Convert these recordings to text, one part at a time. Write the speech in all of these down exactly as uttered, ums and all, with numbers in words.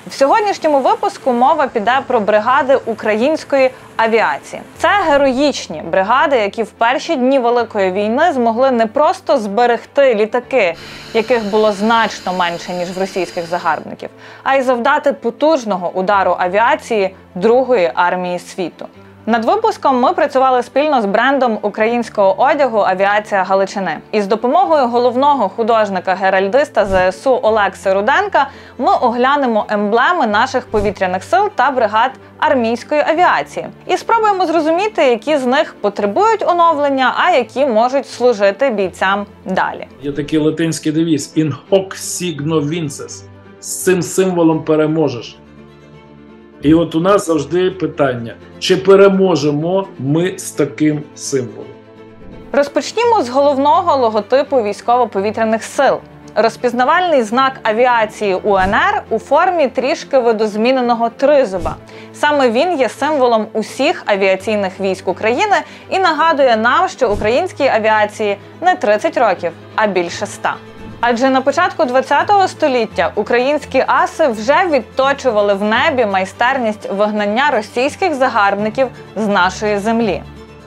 В сьогоднішньому випуску мова піде про бригади української авіації. Це героїчні бригади, які в перші дні Великої війни змогли не просто зберегти літаки, яких було значно менше, ніж в російських загарбників, а й завдати потужного удару авіації Другої армії світу. Над випуском ми працювали спільно з брендом українського одягу «Авіація Галичини». І з допомогою головного художника-геральдиста зе ес у Олекси Руденка ми оглянемо емблеми наших повітряних сил та бригад армійської авіації. І спробуємо зрозуміти, які з них потребують оновлення, а які можуть служити бійцям далі. Є такий латинський девіз «In hoc signo vinces» – з цим символом переможеш. І от у нас завжди питання, чи переможемо ми з таким символом? Розпочнімо з головного логотипу військово-повітряних сил. Розпізнавальний знак авіації у ен ер у формі трішки видозміненого тризуба. Саме він є символом усіх авіаційних військ України і нагадує нам, що українській авіації не тридцять років, а більше ста. Адже на початку ХХ століття українські аси вже відточували в небі майстерність вигнання російських загарбників з нашої землі.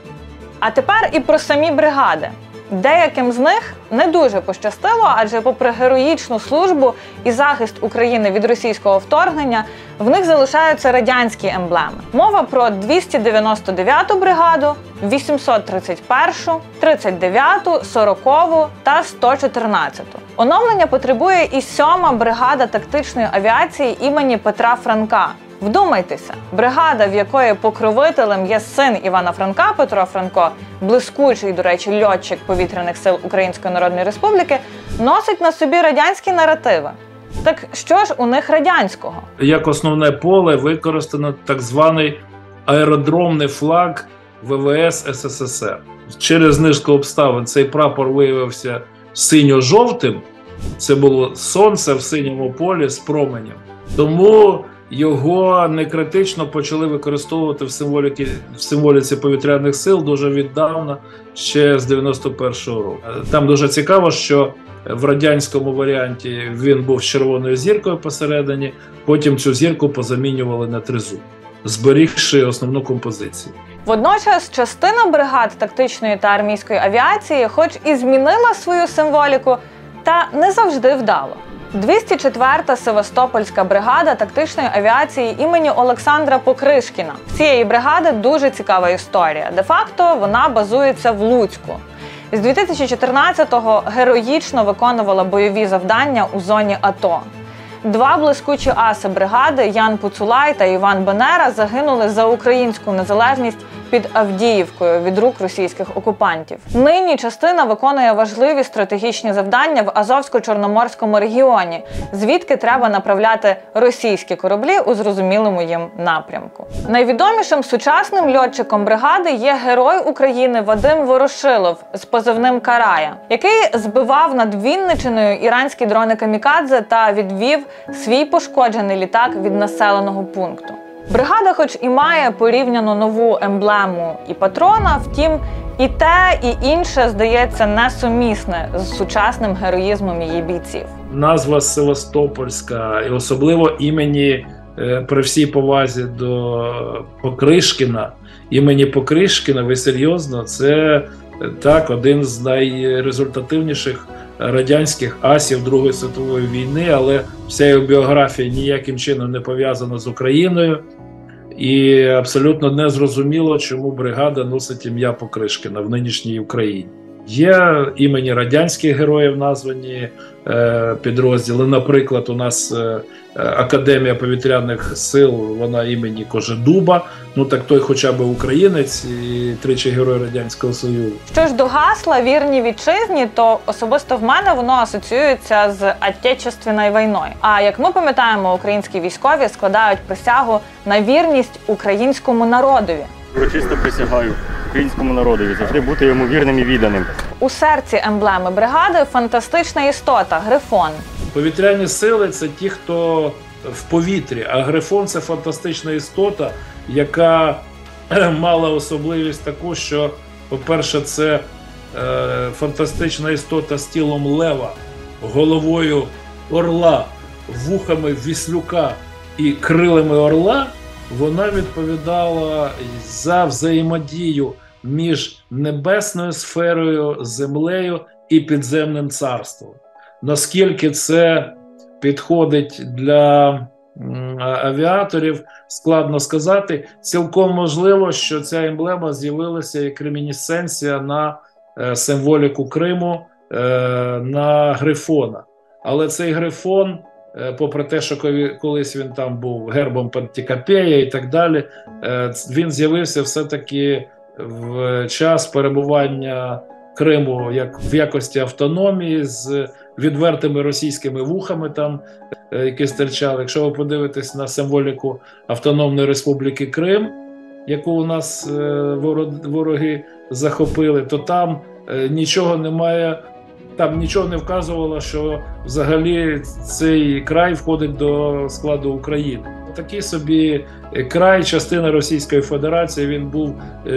А тепер і про самі бригади. Деяким з них не дуже пощастило, адже попри героїчну службу і захист України від російського вторгнення, в них залишаються радянські емблеми. Мова про двісті дев'яносто дев'яту бригаду, вісімсот тридцять першу, тридцять дев'яту, сорокову та сто чотирнадцяту. Оновлення потребує і сьома бригада тактичної авіації імені Петра Франка. Вдумайтеся, бригада, в якої покровителем є син Івана Франка, Петро Франко, блискучий, до речі, льотчик Повітряних сил Української Народної Республіки, носить на собі радянські наративи. Так що ж у них радянського? Як основне поле використано так званий аеродромний флаг ве ве ес ес ес ес ер. Через низку обставин цей прапор виявився синьо-жовтим, це було сонце в синьому полі з променем. Тому його некритично почали використовувати в символіці, в символіці повітряних сил дуже віддавна, ще з дев'яносто першого року. Там дуже цікаво, що в радянському варіанті він був з червоною зіркою посередині, потім цю зірку позамінювали на тризуб, зберігши основну композицію. Водночас частина бригад тактичної та армійської авіації хоч і змінила свою символіку, та не завжди вдало. двісті четверта Севастопольська бригада тактичної авіації імені Олександра Покришкіна. В цієї бригади дуже цікава історія. Де-факто вона базується в Луцьку. З дві тисячі чотирнадцятого героїчно виконувала бойові завдання у зоні АТО. Два блискучі аси бригади Ян Пуцулай та Іван Бенера загинули за українську незалежність під Авдіївкою від рук російських окупантів. Нині частина виконує важливі стратегічні завдання в Азовсько-Чорноморському регіоні, звідки треба направляти російські кораблі у зрозумілому їм напрямку. Найвідомішим сучасним льотчиком бригади є герой України Вадим Ворошилов з позивним «Карая», який збивав над Вінниччиною іранські дрони камікадзе та відвів свій пошкоджений літак від населеного пункту. Бригада хоч і має порівняно нову емблему і патрона, втім і те, і інше, здається, несумісне з сучасним героїзмом її бійців. Назва Севастопольська, і особливо імені, при всій повазі до Покришкіна, імені Покришкіна, ви серйозно, це так, один з найрезультативніших радянських асів Другої світової війни, але вся його біографія ніяким чином не пов'язана з Україною. І абсолютно не зрозуміло, чому бригада носить ім'я Покришкіна в нинішній Україні. Є імені радянських героїв названі е, підрозділи. Наприклад, у нас е, Академія повітряних сил, вона імені Кожедуба. Ну так той хоча б українець і тричі герой Радянського Союзу. Що ж до гасла «Вірні вітчизні», то особисто в мене воно асоціюється з Отечественною війною. А як ми пам'ятаємо, українські військові складають присягу на вірність українському народові. Урочисто присягаю українському народові завжди бути йому вірним і відданим. У серці емблеми бригади фантастична істота – Грифон. Повітряні сили – це ті, хто в повітрі, а Грифон – це фантастична істота, яка мала особливість таку, що, по-перше, це е, фантастична істота з тілом лева, головою орла, вухами віслюка, і крилами орла вона відповідала за взаємодію між небесною сферою, землею і підземним царством. Наскільки це підходить для авіаторів, складно сказати. Цілком можливо, що ця емблема з'явилася як ремінісценція на символіку Криму, на грифона. Але цей грифон, попри те, що колись він там був гербом Пантикопея і так далі, він з'явився все-таки в час перебування Криму як в якості автономії з відвертими російськими вухами там, які стирчали. Якщо ви подивитесь на символіку Автономної Республіки Крим, яку у нас вороги захопили, то там нічого немає, там нічого не вказувало, що взагалі цей край входить до складу України. Такий собі край, частина Російської Федерації, він був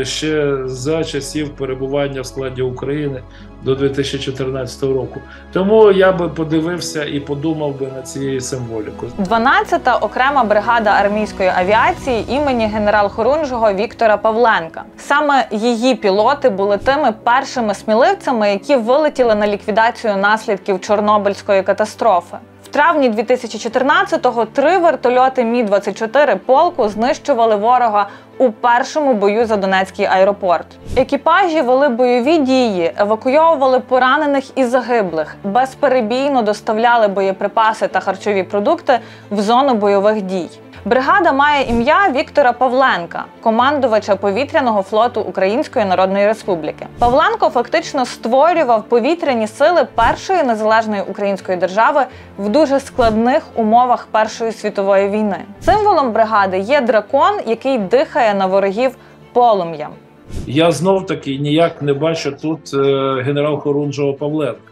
ще за часів перебування в складі України до дві тисячі чотирнадцятого року. Тому я би подивився і подумав би на цією символікою. дванадцята окрема бригада армійської авіації імені генерал-хорунжого Віктора Павленка. Саме її пілоти були тими першими сміливцями, які вилетіли на ліквідацію наслідків Чорнобильської катастрофи. В травні дві тисячі чотирнадцятого три вертольоти Мі двадцять чотири полку знищували ворога у першому бою за Донецький аеропорт. Екіпажі вели бойові дії, евакуйовували поранених і загиблих, безперебійно доставляли боєприпаси та харчові продукти в зону бойових дій. Бригада має ім'я Віктора Павленка, командувача повітряного флоту Української Народної Республіки. Павленко фактично створював повітряні сили першої незалежної української держави в дуже складних умовах Першої світової війни. Символом бригади є дракон, який дихає на ворогів полум'ям. Я знов-таки ніяк не бачу тут е, генерал-хорунжого Павленка.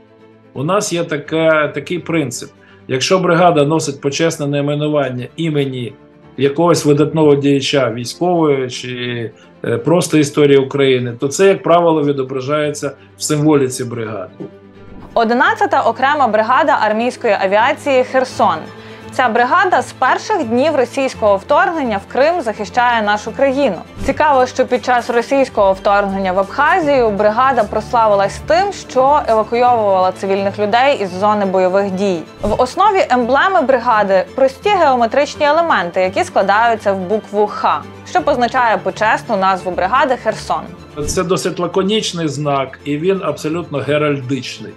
У нас є така, такий принцип. Якщо бригада носить почесне найменування імені якогось видатного діяча військової чи е, просто історії України, то це, як правило, відображається в символіці бригади. одинадцята окрема бригада армійської авіації «Херсон». Ця бригада з перших днів російського вторгнення в Крим захищає нашу країну. Цікаво, що під час російського вторгнення в Абхазію бригада прославилась тим, що евакуйовувала цивільних людей із зони бойових дій. В основі емблеми бригади прості геометричні елементи, які складаються в букву «Х», що позначає почесну назву бригади «Херсон». Це досить лаконічний знак, і він абсолютно геральдичний.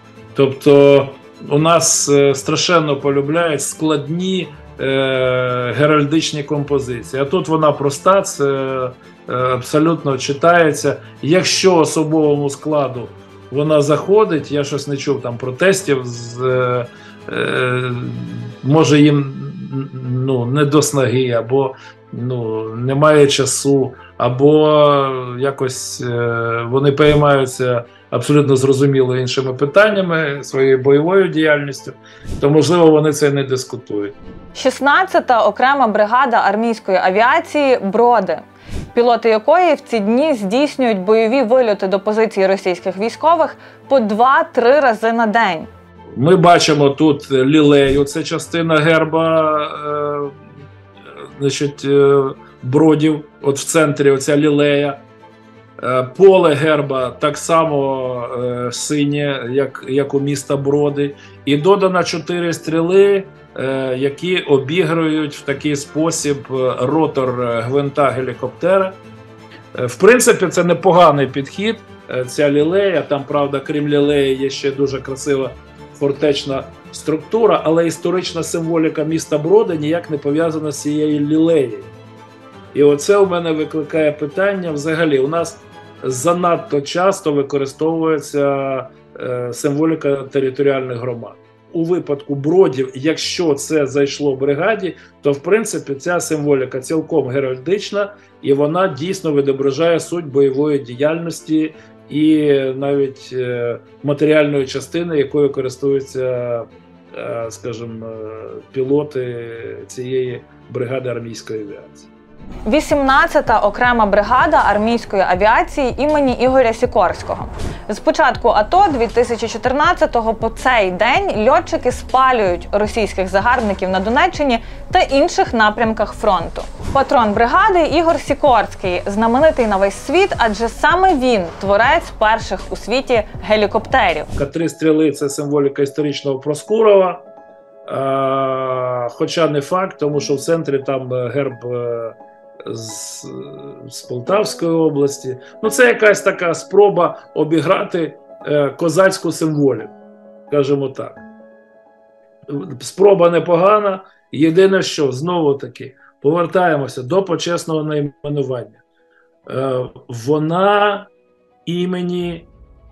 Тобто у нас е, страшенно полюбляють складні е, геральдичні композиції. А тут вона проста, це е, абсолютно читається. Якщо особовому складу вона заходить, я щось не чув там протестів, з, е, е, може їм ну, не до снаги, або ну, немає часу, або якось е, вони переймаються абсолютно зрозуміло іншими питаннями, своєю бойовою діяльністю, то, можливо, вони це не дискутують. шістнадцята окрема бригада армійської авіації «Броди», пілоти якої в ці дні здійснюють бойові вильоти до позицій російських військових по два-три рази на день. Ми бачимо тут лілею, це частина герба е, значить, е, Бродів, от в центрі оця лілея. Поле герба так само е, синє, як, як у міста Броди. І додано чотири стріли, е, які обігрують в такий спосіб ротор гвинта гелікоптера. Е, в принципі, це непоганий підхід, е, ця лілея. Там, правда, крім лілеї, є ще дуже красива фортечна структура, але історична символіка міста Броди ніяк не пов'язана з цією лілеєю. І оце у мене викликає питання. Взагалі, у нас занадто часто використовується е, символіка територіальних громад. У випадку Бродів, якщо це зайшло в бригаді, то в принципі ця символіка цілком геральдична, і вона дійсно відображає суть бойової діяльності і навіть е, матеріальної частини, якою користуються, е, скажімо, пілоти цієї бригади армійської авіації. вісімнадцята окрема бригада армійської авіації імені Ігоря Сікорського. З початку АТО дві тисячі чотирнадцятого по цей день льотчики спалюють російських загарбників на Донеччині та інших напрямках фронту. Патрон бригади Ігор Сікорський знаменитий на весь світ, адже саме він творець перших у світі гелікоптерів. Три стріли – це символіка історичного Проскурова, а, хоча не факт, тому що в центрі там герб З, з Полтавської області. Ну, це якась така спроба обіграти е, козацьку символіку, скажімо так. Спроба непогана. Єдине що, знову-таки, повертаємося до почесного найменування. Е, вона імені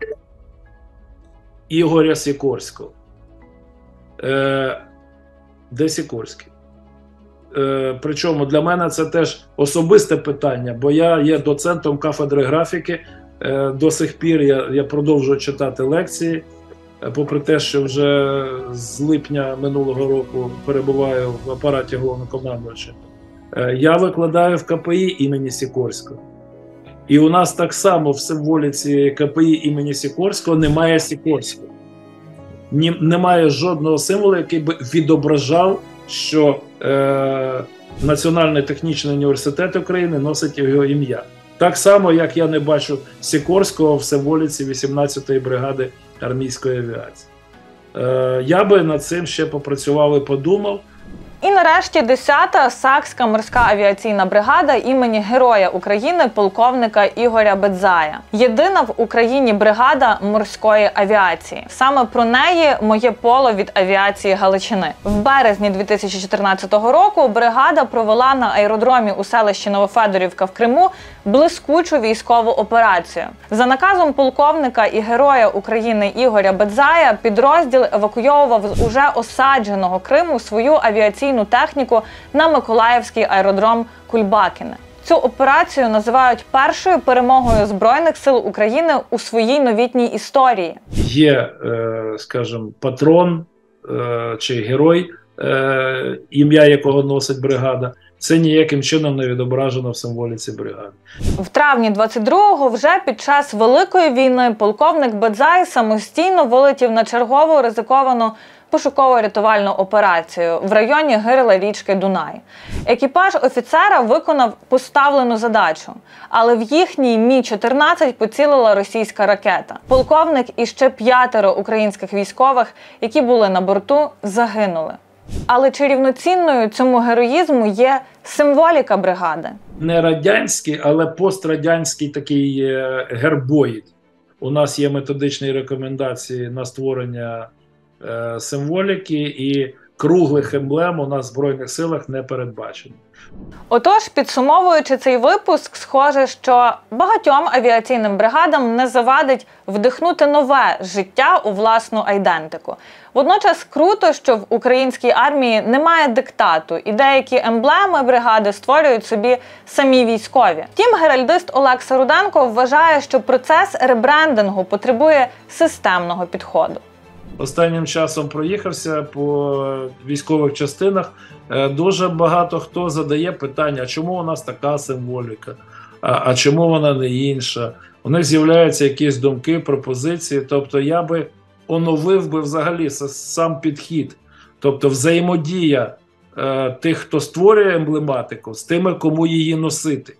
Ігоря Сікорського. Е, де Сікорський? Е, причому для мене це теж особисте питання, бо я є доцентом кафедри графіки, е, до сих пір я, я продовжую читати лекції, е, попри те, що вже з липня минулого року перебуваю в апараті головнокомандувача. Е, я викладаю в КПІ імені Сікорського. І у нас так само в символіці КПІ імені Сікорського немає Сікорського. Ні, немає жодного символу, який би відображав, що е, Національний технічний університет України носить його ім'я. Так само, як я не бачу Сікорського в символіці вісімнадцятої бригади армійської авіації. Е, я би над цим ще попрацював і подумав. І нарешті десята Сакська морська авіаційна бригада імені Героя України полковника Ігоря Бедзая. Єдина в Україні бригада морської авіації. Саме про неї моє поло від авіації Галичини. В березні дві тисячі чотирнадцятого року бригада провела на аеродромі у селищі Новофедорівка в Криму блискучу військову операцію. За наказом полковника і Героя України Ігоря Бедзая підрозділ евакуйовував з уже осадженого Криму свою авіаційну техніку на Миколаївський аеродром Кульбакине. Цю операцію називають першою перемогою Збройних сил України у своїй новітній історії. Є, скажімо, патрон чи герой, ім'я якого носить бригада. Це ніяким чином не відображено в символіці бригади. В травні двадцять другого вже під час Великої війни полковник Бедзай самостійно вилетів на чергову ризиковану пошуково-рятувальну операцію в районі гирла річки Дунай. Екіпаж офіцера виконав поставлену задачу, але в їхній Мі чотирнадцять поцілила російська ракета. Полковник і ще п'ятеро українських військових, які були на борту, загинули. Але чи рівноцінною цьому героїзму є символіка бригади? Не радянський, але пострадянський такий гербоїд. У нас є методичні рекомендації на створення е, символіки, і круглих емблем у нас в Збройних силах не передбачено. Отож, підсумовуючи цей випуск, схоже, що багатьом авіаційним бригадам не завадить вдихнути нове життя у власну айдентику. Водночас круто, що в українській армії немає диктату, і деякі емблеми бригади створюють собі самі військові. Втім, геральдист Олег Саруденко вважає, що процес ребрендингу потребує системного підходу. Останнім часом проїхався по військових частинах. Дуже багато хто задає питання, а чому у нас така символіка, а, а чому вона не інша. У них з'являються якісь думки, пропозиції. Тобто я би оновив би взагалі сам підхід. Тобто взаємодія е, тих, хто створює емблематику, з тими, кому її носити.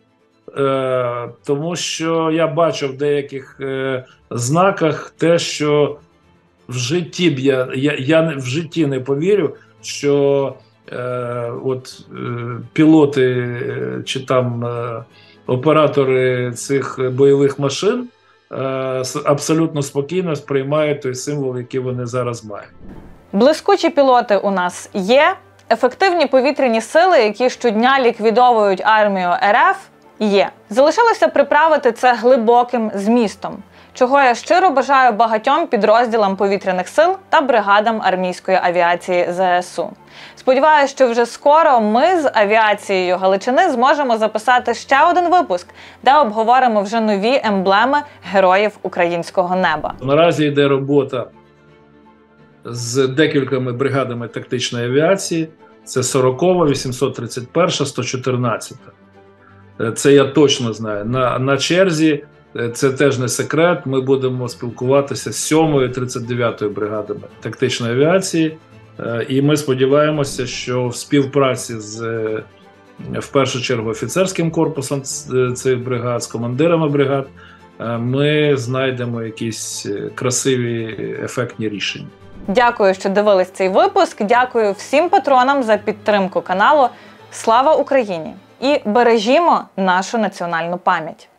Е, тому що я бачу в деяких е, знаках те, що в житті б я, я, я в житті не повірю, що е, от е, пілоти е, чи там е, оператори цих бойових машин е, абсолютно спокійно сприймають той символ, який вони зараз мають. Блискучі пілоти у нас є, ефективні повітряні сили, які щодня ліквідовують армію РФ, є. Залишилося приправити це глибоким змістом, чого я щиро бажаю багатьом підрозділам повітряних сил та бригадам армійської авіації ЗСУ. Сподіваюся, що вже скоро ми з авіацією Галичини зможемо записати ще один випуск, де обговоримо вже нові емблеми героїв українського неба. Наразі йде робота з декількома бригадами тактичної авіації. Це сорокова, вісімсот тридцять перша, сто чотирнадцята. Це я точно знаю. На, на черзі, це теж не секрет, ми будемо спілкуватися з сьомою, тридцять дев'ятою бригадами тактичної авіації. І ми сподіваємося, що в співпраці з, в першу чергу, офіцерським корпусом цих бригад, з командирами бригад, ми знайдемо якісь красиві, ефектні рішення. Дякую, що дивились цей випуск. Дякую всім патронам за підтримку каналу. Слава Україні! І бережімо нашу національну пам'ять!